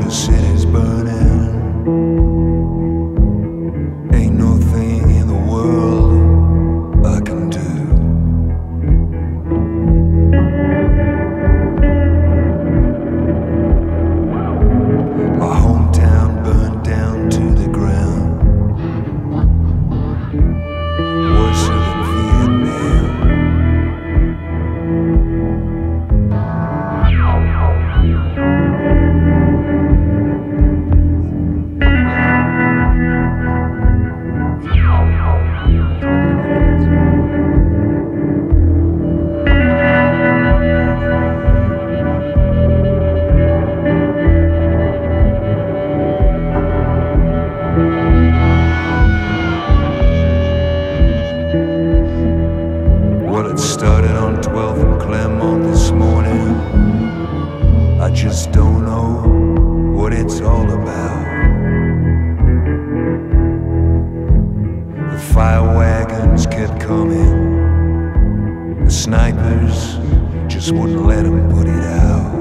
the city's burning. Ain't no thing in the world I can do. My hometown burned down to the ground. Worse than Vietnam. Well, it started on 12th and Claremont this morning. I just don't know what it's all about. The fire wagons kept coming. The snipers just wouldn't let them put it out.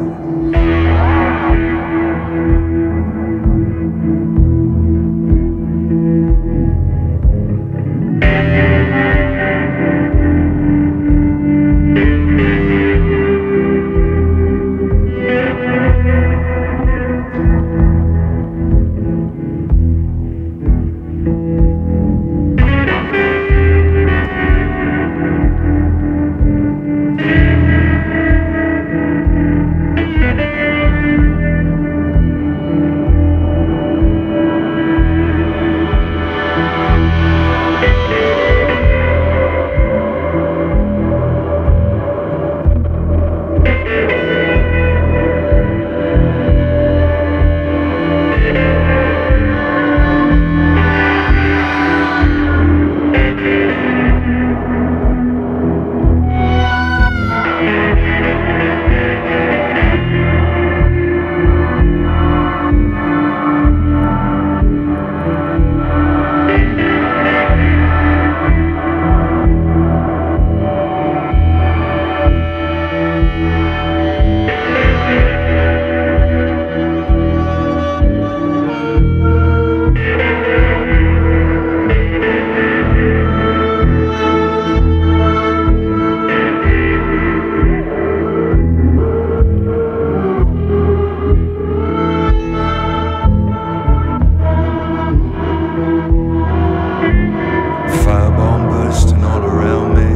Firebomb bursting all around me,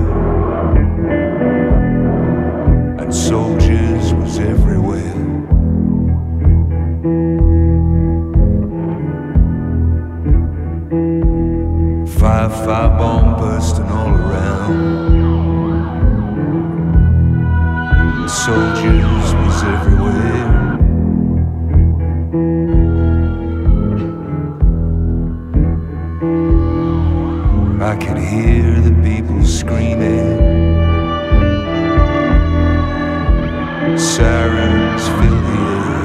and soldiers was everywhere. Firebomb bursting all around, and soldiers was everywhere. I could hear the people screaming. Sirens fill the air.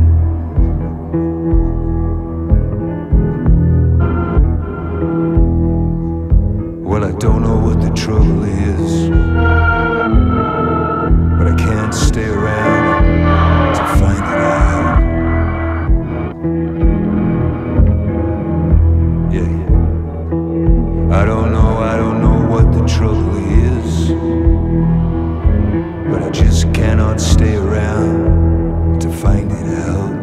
Well, I don't know what the trouble is, but I can't stay around to find it out. Yeah. I don't know what the trouble is, but I just cannot stay around to find it out.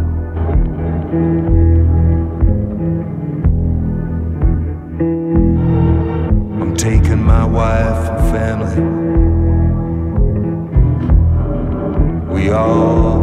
I'm taking my wife and family. We all